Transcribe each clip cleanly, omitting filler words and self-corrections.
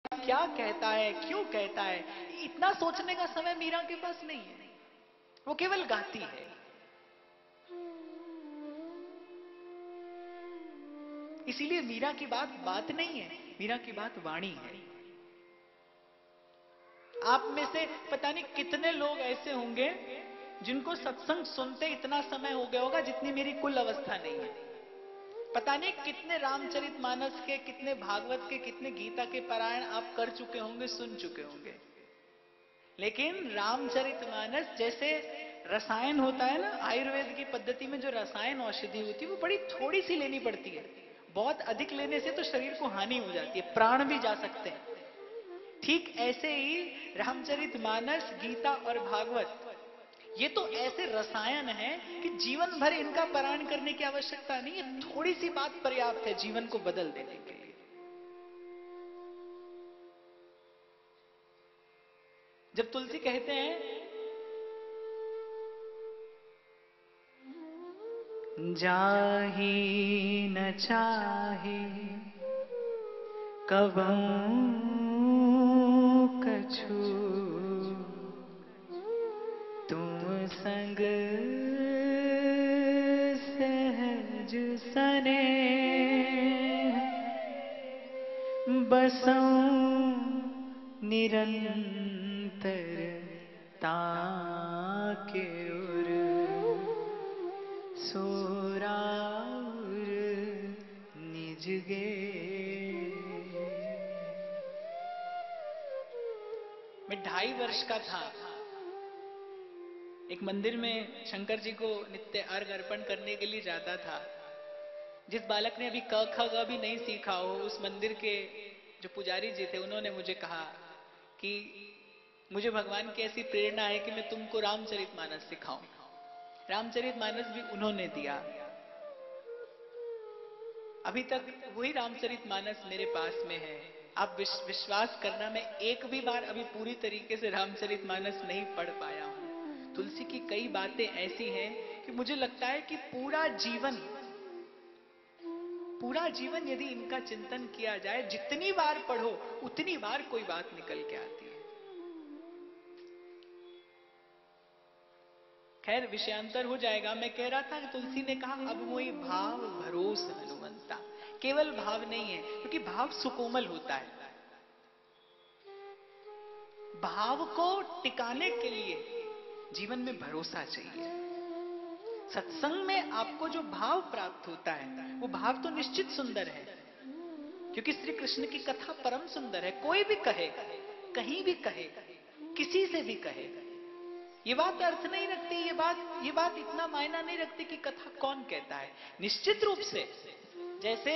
क्या कहता है, क्यों कहता है, इतना सोचने का समय मीरा के पास नहीं है। वो केवल गाती है। इसीलिए मीरा की बात बात नहीं है, मीरा की बात वाणी है। आप में से पता नहीं कितने लोग ऐसे होंगे जिनको सत्संग सुनते इतना समय हो गया होगा जितनी मेरी कुल अवस्था नहीं है। पता नहीं कितने रामचरितमानस के, कितने भागवत के, कितने गीता के पारायण आप कर चुके होंगे, सुन चुके होंगे। लेकिन रामचरितमानस जैसे रसायन होता है ना, आयुर्वेद की पद्धति में जो रसायन औषधि होती है वो बड़ी थोड़ी सी लेनी पड़ती है। बहुत अधिक लेने से तो शरीर को हानि हो जाती है, प्राण भी जा सकते हैं। ठीक ऐसे ही रामचरितमानस, गीता और भागवत, ये तो ऐसे रसायन हैं कि जीवन भर इनका पारायण करने की आवश्यकता नहीं है। थोड़ी सी बात पर्याप्त है जीवन को बदल देने के लिए। जब तुलसी कहते हैं, जाहि न चाहे कबहू कछु, तुम संग सहज सने, बसऊं निरंतर ताके उर, सोराउर निज गे। मैं 2.5 वर्ष का था। एक मंदिर में शंकर जी को नित्य अर्घ अर्पण करने के लिए जाता था। जिस बालक ने अभी क ख ग भी नहीं सीखा हो, उस मंदिर के जो पुजारी जी थे उन्होंने मुझे कहा कि मुझे भगवान की ऐसी प्रेरणा है कि मैं तुमको रामचरितमानस सिखाऊं। रामचरितमानस भी उन्होंने दिया। अभी तक वही रामचरितमानस मेरे पास में है। आप विश्वास करना, मैं एक भी बार अभी पूरी तरीके से रामचरितमानस नहीं पढ़ पाया हूं। तुलसी की कई बातें ऐसी हैं कि मुझे लगता है कि पूरा जीवन यदि इनका चिंतन किया जाए, जितनी बार पढ़ो उतनी बार कोई बात निकल के आती है। खैर विषयांतर हो जाएगा। मैं कह रहा था कि तुलसी ने कहा, अब मोई भाव भरोस हनुमंता। केवल भाव नहीं है, क्योंकि भाव सुकोमल होता है। भाव को टिकाने के लिए जीवन में भरोसा चाहिए। सत्संग में आपको जो भाव प्राप्त होता है वो भाव तो निश्चित सुंदर है, क्योंकि श्री कृष्ण की कथा परम सुंदर है। कोई भी कहे, कहीं भी कहे, किसी से भी कहे, ये बात अर्थ नहीं रखती। ये बात इतना मायना नहीं रखती कि कथा कौन कहता है। निश्चित रूप से जैसे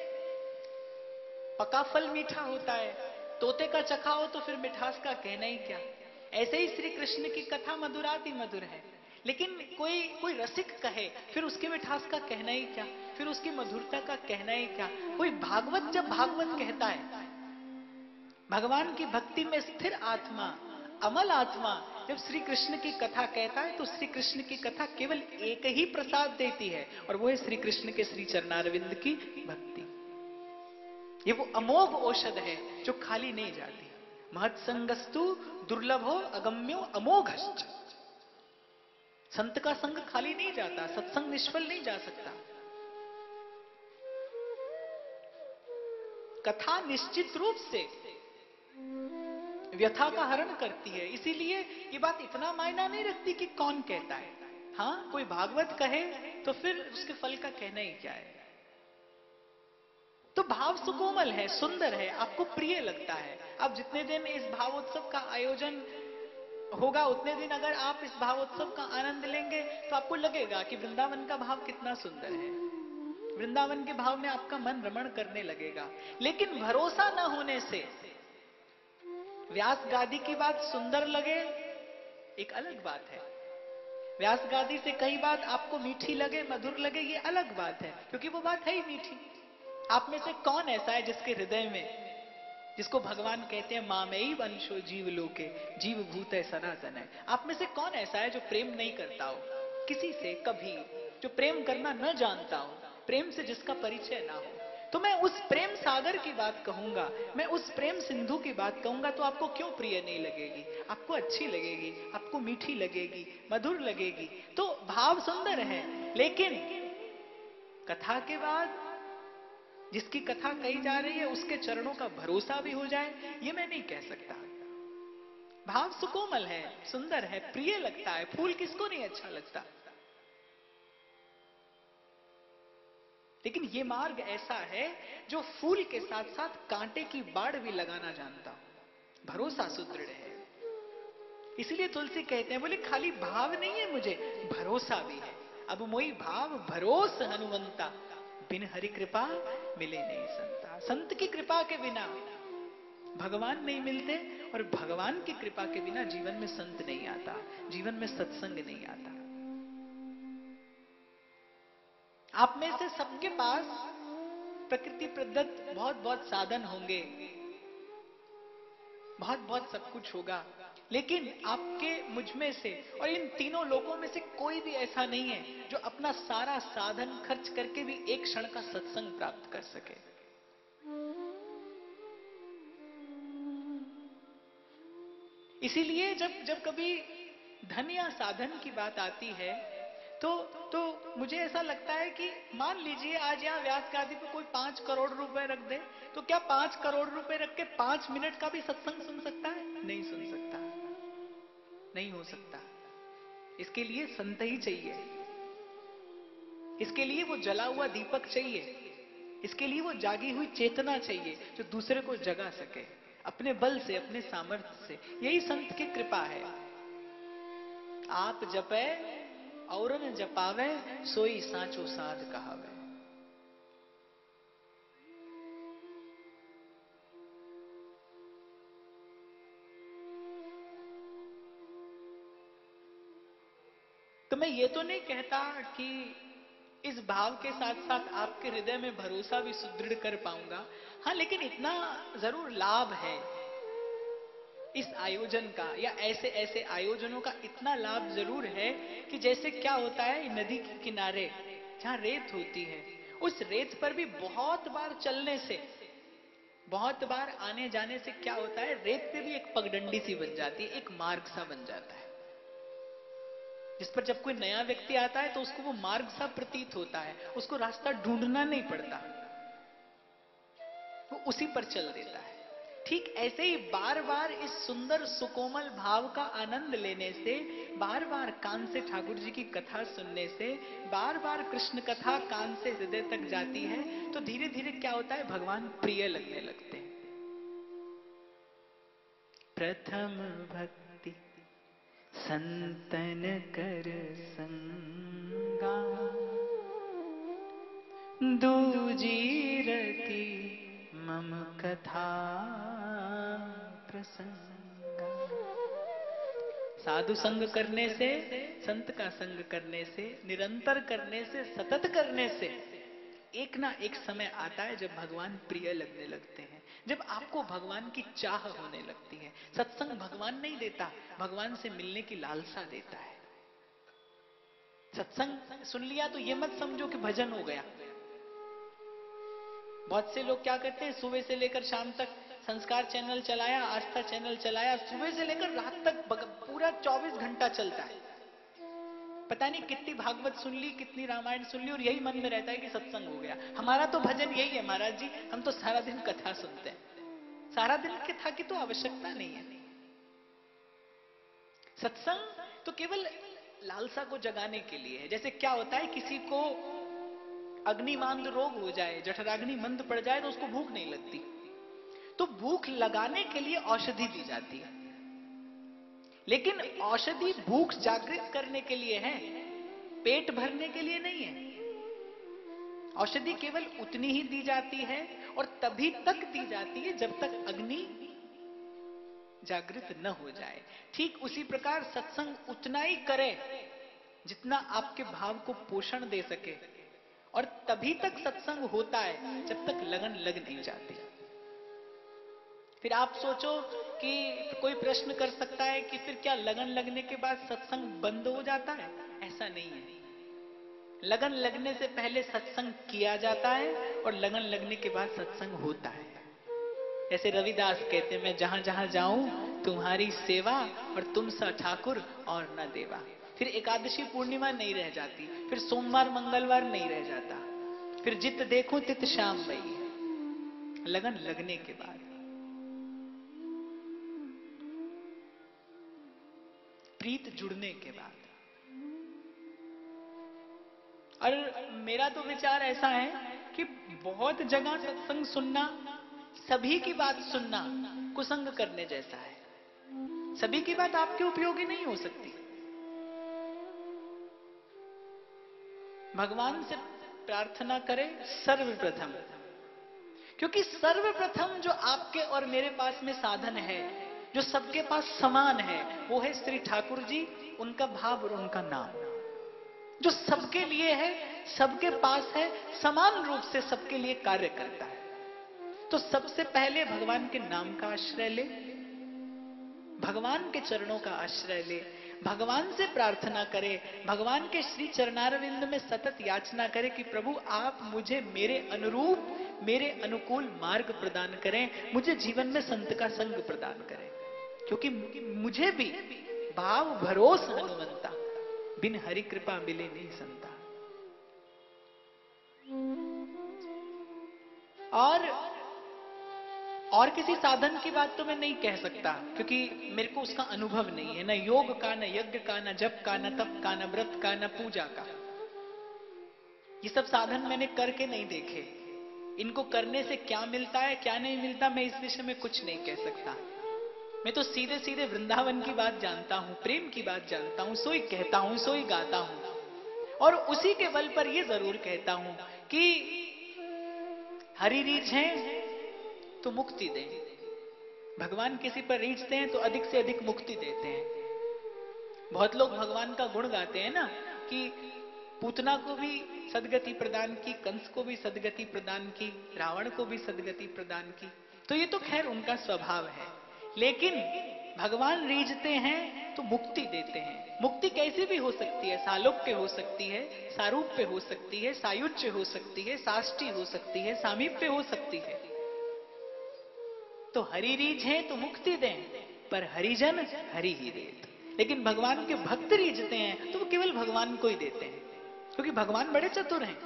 पका फल मीठा होता है, तोते का चखा हो तो फिर मिठास का कहना ही क्या। ऐसे ही श्री कृष्ण की कथा मधुराति मधुर है। लेकिन कोई रसिक कहे, फिर उसके मिठास का कहना ही क्या, फिर उसकी मधुरता का कहना ही क्या। कोई भागवत जब भागवत कहता है, भगवान की भक्ति में स्थिर आत्मा, अमल आत्मा जब श्री कृष्ण की कथा कहता है, तो श्री कृष्ण की कथा केवल एक ही प्रसाद देती है, और वो है श्री कृष्ण के श्री चरणारविंद की भक्ति। ये वो अमोघ औषध है जो खाली नहीं जाती। महत्संगस्तु दुर्लभो अगम्यो अमोघश्च। संत का संग खाली नहीं जाता, सत्संग निष्फल नहीं जा सकता। कथा निश्चित रूप से व्यथा का हरण करती है। इसीलिए ये बात इतना मायना नहीं रखती कि कौन कहता है। हाँ, कोई भागवत कहे तो फिर उसके फल का कहना ही क्या है। तो भाव सुकोमल है, सुंदर है, आपको प्रिय लगता है। अब जितने दिन इस भावोत्सव का आयोजन होगा, उतने दिन अगर आप इस भावोत्सव का आनंद लेंगे तो आपको लगेगा कि वृंदावन का भाव कितना सुंदर है। वृंदावन के भाव में आपका मन रमण करने लगेगा। लेकिन भरोसा न होने से व्यास गादी की बात सुंदर लगे एक अलग बात है, व्यास गादी से कई बात आपको मीठी लगे, मधुर लगे, ये अलग बात है, क्योंकि वो बात है ही मीठी। आप में से कौन ऐसा है जिसके हृदय में, जिसको भगवान कहते हैं मामेई वंशो जीव लोके, जीव भूत है सनातन है, आप में से कौन ऐसा है जो प्रेम नहीं करता हो किसी से कभी, जो प्रेम करना न जानता हो, प्रेम से जिसका परिचय ना हो। तो मैं उस प्रेम सागर की बात कहूंगा, मैं उस प्रेम सिंधु की बात कहूंगा, तो आपको क्यों प्रिय नहीं लगेगी? आपको अच्छी लगेगी, आपको मीठी लगेगी, मधुर लगेगी। तो भाव सुंदर है, लेकिन कथा के बाद जिसकी कथा कही जा रही है उसके चरणों का भरोसा भी हो जाए, ये मैं नहीं कह सकता। भाव सुकोमल है, सुंदर है, प्रिय लगता है। फूल किसको नहीं अच्छा लगता? लेकिन ये मार्ग ऐसा है जो फूल के साथ साथ कांटे की बाढ़ भी लगाना जानता हो। भरोसा सुदृढ़ है। इसलिए तुलसी कहते हैं, बोले खाली भाव नहीं है मुझे, भरोसा भी है। अब मोई भाव भरोस हनुमंता, बिन हरि कृपा मिले नहीं संता। संत की कृपा के बिना भगवान नहीं मिलते, और भगवान की कृपा के बिना जीवन में संत नहीं आता, जीवन में सत्संग नहीं आता। आप में से सबके पास प्रकृति प्रदत्त बहुत बहुत साधन होंगे, बहुत बहुत सब कुछ होगा, लेकिन आपके मुझ में से और इन तीनों लोगों में से कोई भी ऐसा नहीं है जो अपना सारा साधन खर्च करके भी एक क्षण का सत्संग प्राप्त कर सके। इसीलिए जब जब कभी धन या साधन की बात आती है तो मुझे ऐसा लगता है कि मान लीजिए आज यहाँ व्यास गादी पे कोई 5 करोड़ रुपए रख दे, तो क्या 5 करोड़ रुपए रख के 5 मिनट का भी सत्संग सुन सकता है? नहीं सुन सकता, नहीं हो सकता। इसके लिए संत ही चाहिए, इसके लिए वो जला हुआ दीपक चाहिए, इसके लिए वो जागी हुई चेतना चाहिए जो दूसरे को जगा सके अपने बल से, अपने सामर्थ्य से। यही संत की कृपा है। आप जपे और न जपावे, सोई साचो साध कहावे। तो मैं ये तो नहीं कहता कि इस भाव के साथ साथ आपके हृदय में भरोसा भी सुदृढ़ कर पाऊंगा। हाँ, लेकिन इतना जरूर लाभ है इस आयोजन का, या ऐसे ऐसे आयोजनों का इतना लाभ जरूर है कि जैसे क्या होता है, नदी के किनारे जहां रेत होती है, उस रेत पर भी बहुत बार चलने से, बहुत बार आने जाने से क्या होता है, रेत पे भी एक पगडंडी सी बन जाती है, एक मार्ग सा बन जाता है, जिस पर जब कोई नया व्यक्ति आता है तो उसको वो मार्ग सा प्रतीत होता है, उसको रास्ता ढूंढना नहीं पड़ता, वो उसी पर चल देता है। ठीक ऐसे ही बार बार इस सुंदर सुकोमल भाव का आनंद लेने से, बार बार कान से ठाकुर जी की कथा सुनने से, बार बार कृष्ण कथा कान से हृदय तक जाती है, तो धीरे धीरे क्या होता है, भगवान प्रिय लगने लगते हैं। प्रथम भक्ति संतन कर संगा, दूजी रति मम कथा प्रसंगा। साधु संग करने से, संत का संग करने से, निरंतर करने से, सतत करने से एक ना एक समय आता है जब भगवान प्रिय लगने लगते हैं, जब आपको भगवान की चाह होने लगती है। सत्संग भगवान नहीं देता, भगवान से मिलने की लालसा देता है। सत्संग सुन लिया तो ये मत समझो कि भजन हो गया। बहुत से लोग क्या करते हैं, सुबह से लेकर शाम तक संस्कार चैनल चलाया, आस्था चैनल चलाया, सुबह से लेकर रात तक पूरा 24 घंटा चलता है। पता नहीं कितनी भागवत सुन ली, कितनी रामायण सुन ली, और यही मन में रहता है कि सत्संग हो गया। हमारा तो भजन यही है महाराज जी, हम तो सारा दिन कथा सुनते हैं। सारा दिन कथा की तो आवश्यकता नहीं है। सत्संग तो केवल लालसा को जगाने के लिए है। जैसे क्या होता है, किसी को अग्निमांद रोग हो जाए, जठराग्नि मंद पड़ जाए, तो उसको भूख नहीं लगती, तो भूख लगाने के लिए औषधि दी जाती है। लेकिन औषधि भूख जागृत करने के लिए है, पेट भरने के लिए नहीं है। औषधि केवल उतनी ही दी जाती है और तभी तक दी जाती है जब तक अग्नि जागृत न हो जाए। ठीक उसी प्रकार सत्संग उतना ही करे जितना आपके भाव को पोषण दे सके, और तभी तक सत्संग होता है जब तक लगन लग नहीं जाती। फिर आप सोचो कि कोई प्रश्न कर सकता है कि फिर क्या लगन लगने के बाद सत्संग बंद हो जाता है? ऐसा नहीं है, लगन लगने से पहले सत्संग किया जाता है और लगन लगने के बाद सत्संग होता है। ऐसे रविदास कहते हैं, मैं जहां जहां जाऊं तुम्हारी सेवा और तुम सा ठाकुर और न देवा। फिर एकादशी पूर्णिमा नहीं रह जाती, फिर सोमवार मंगलवार नहीं रह जाता, फिर जित देखो तित शाम भई। लगन लगने के बाद, प्रीत जुड़ने के बाद। और मेरा तो विचार ऐसा है कि बहुत जगह सत्संग सुनना, सभी की बात सुनना कुसंग करने जैसा है। सभी की बात आपके उपयोगी नहीं हो सकती। भगवान से प्रार्थना करें सर्वप्रथम, क्योंकि सर्वप्रथम जो आपके और मेरे पास में साधन है, जो सबके पास समान है, वो है श्री ठाकुर जी, उनका भाव और उनका नाम, जो सबके लिए है, सबके पास है, समान रूप से सबके लिए कार्य करता है। तो सबसे पहले भगवान के नाम का आश्रय ले, भगवान के चरणों का आश्रय ले, भगवान से प्रार्थना करे, भगवान के श्री चरणारविंद में सतत याचना करे कि प्रभु आप मुझे मेरे अनुरूप, मेरे अनुकूल मार्ग प्रदान करें, मुझे जीवन में संत का संग प्रदान करें। क्योंकि मुझे भी भाव भरोस हनुमंता, बिन हरि कृपा मिले नहीं संता। और किसी साधन की बात तो मैं नहीं कह सकता, क्योंकि मेरे को उसका अनुभव नहीं है, न योग का, न यज्ञ का, न जप का, न तप का, न व्रत का, न पूजा का। ये सब साधन मैंने करके नहीं देखे। इनको करने से क्या मिलता है क्या नहीं मिलता, मैं इस विषय में कुछ नहीं कह सकता। मैं तो सीधे सीधे वृंदावन की बात जानता हूं, प्रेम की बात जानता हूं, सोई कहता हूं, सोई गाता हूं। और उसी के बल पर यह जरूर कहता हूं कि हरि रीझ है तो मुक्ति दें। भगवान किसी पर रीझते हैं तो अधिक से अधिक मुक्ति देते हैं। बहुत लोग भगवान का गुण गाते हैं ना, कि पूतना को भी सदगति प्रदान की, कंस को भी सदगति प्रदान की, रावण को भी सदगति प्रदान की। तो ये तो खैर उनका स्वभाव है, लेकिन भगवान रीझते हैं तो मुक्ति देते हैं। मुक्ति कैसी भी हो सकती है, सालोक्य हो सकती है, सारूप्य हो सकती है, सायुज्य हो सकती है, साष्टी हो सकती है, सामीप्य हो सकती है। तो हरि रीझ है तो मुक्ति दें, पर हरिजन हरि ही देत। लेकिन भगवान के भक्त रीझते हैं तो वो केवल भगवान को ही देते हैं, क्योंकि भगवान बड़े चतुर हैं।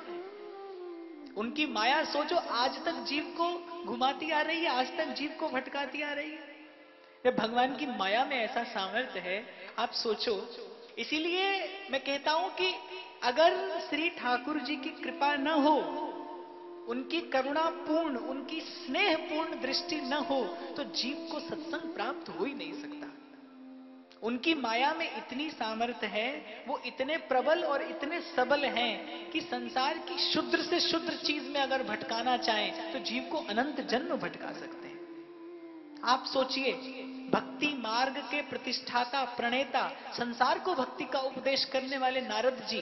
उनकी माया सोचो, आज तक जीव को घुमाती आ रही है, आज तक जीव को भटकाती आ रही है। जब भगवान की माया में ऐसा सामर्थ्य है, आप सोचो। इसीलिए मैं कहता हूं कि अगर श्री ठाकुर जी की कृपा न हो, उनकी करुणापूर्ण, उनकी स्नेहपूर्ण दृष्टि न हो, तो जीव को सत्संग प्राप्त हो ही नहीं सकता। उनकी माया में इतनी सामर्थ्य है, वो इतने प्रबल और इतने सबल हैं कि संसार की शुद्र से शुद्र चीज में अगर भटकाना चाहें तो जीव को अनंत जन्म भटका सकते हैं। आप सोचिए, भक्ति मार्ग के प्रतिष्ठाता, प्रणेता, संसार को भक्ति का उपदेश करने वाले नारद जी,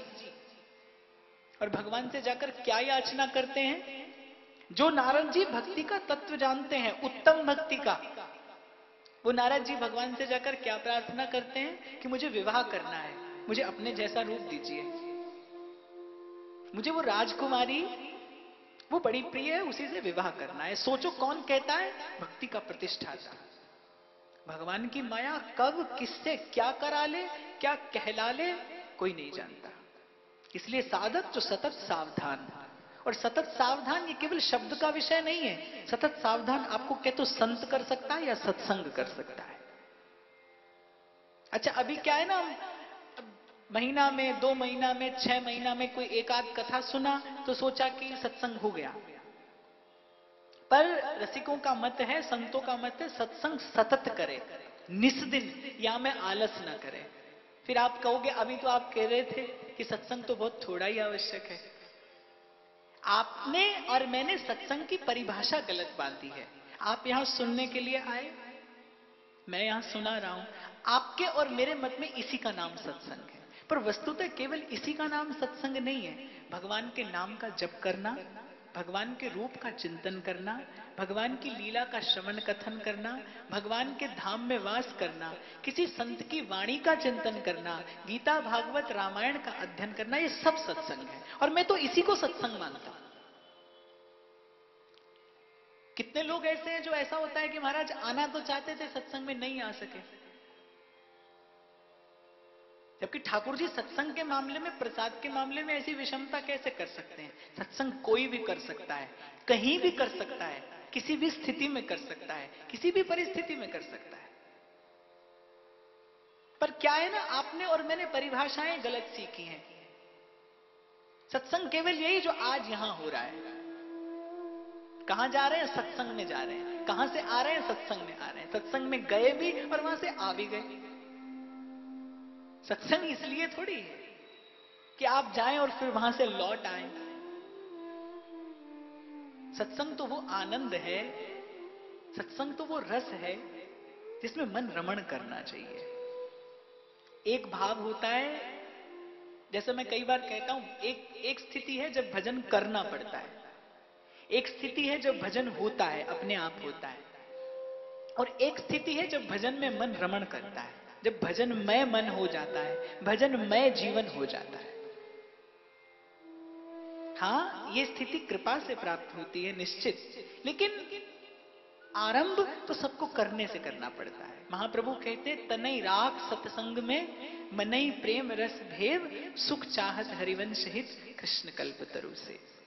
और भगवान से जाकर क्या याचना करते हैं? जो नारद जी भक्ति का तत्व जानते हैं, उत्तम भक्ति का, वो नारद जी भगवान से जाकर क्या प्रार्थना करते हैं? कि मुझे विवाह करना है, मुझे अपने जैसा रूप दीजिए, मुझे वो राजकुमारी वो बड़ी प्रिय है, उसी से विवाह करना है। सोचो कौन कहता है? भक्ति का प्रतिष्ठाता। भगवान की माया कब किससे क्या करा ले, क्या कहला ले, कोई नहीं जानता। इसलिए साधक जो सतत सावधान, और सतत सावधान ये केवल शब्द का विषय नहीं है। सतत सावधान आपको क्या तो संत कर सकता है या सत्संग कर सकता है। अच्छा, अभी क्या है ना, महीना में, 2 महीना में, 6 महीना में कोई एक आध कथा सुना तो सोचा कि सत्संग हो गया। पर रसिकों का मत है, संतों का मत है, सत्संग सतत करे, निस्दिन, या में आलस ना करे। फिर आप कहोगे अभी तो आप कह रहे थे कि सत्संग तो बहुत थोड़ा ही आवश्यक है। आपने और मैंने सत्संग की परिभाषा गलत बांधी है। आप यहां सुनने के लिए आए, मैं यहां सुना रहा हूं, आपके और मेरे मत में इसी का नाम सत्संग है। पर वस्तुतः केवल इसी का नाम सत्संग नहीं है। भगवान के नाम का जप करना, भगवान के रूप का चिंतन करना, भगवान की लीला का श्रवण कथन करना, भगवान के धाम में वास करना, किसी संत की वाणी का चिंतन करना, गीता भागवत रामायण का अध्ययन करना, ये सब सत्संग है। और मैं तो इसी को सत्संग मानता हूं। कितने लोग ऐसे हैं जो ऐसा होता है कि महाराज आना तो चाहते थे, सत्संग में नहीं आ सके। जबकि ठाकुर जी सत्संग के मामले में, प्रसाद के मामले में ऐसी विषमता कैसे कर सकते हैं? सत्संग कोई भी कर सकता है, कहीं भी कर सकता है, किसी भी स्थिति में कर सकता है, किसी भी परिस्थिति में कर सकता है। पर क्या है ना, आपने और मैंने परिभाषाएं गलत सीखी हैं। सत्संग केवल यही जो आज यहां हो रहा है। कहां जा रहे हैं? सत्संग में जा रहे हैं। कहां से आ रहे हैं? सत्संग में आ रहे हैं। सत्संग में गए भी और वहां से आ भी गए। सत्संग इसलिए थोड़ी है कि आप जाएं और फिर वहां से लौट आए। सत्संग तो वो आनंद है, सत्संग तो वो रस है जिसमें मन रमण करना चाहिए। एक भाव होता है, जैसे मैं कई बार कहता हूं, एक स्थिति है जब भजन करना पड़ता है, एक स्थिति है जब भजन होता है, अपने आप होता है, और एक स्थिति है जब भजन में मन रमण करता है, जब भजनमय मन हो जाता है, भजनमय जीवन हो जाता है। हाँ, ये स्थिति कृपा से प्राप्त होती है निश्चित, लेकिन आरंभ तो सबको करने से करना पड़ता है। महाप्रभु कहते, तनई राख सत्संग में मनई प्रेम रस भेव, सुख चाहत हरिवंश हित कृष्ण कल्प तरु से।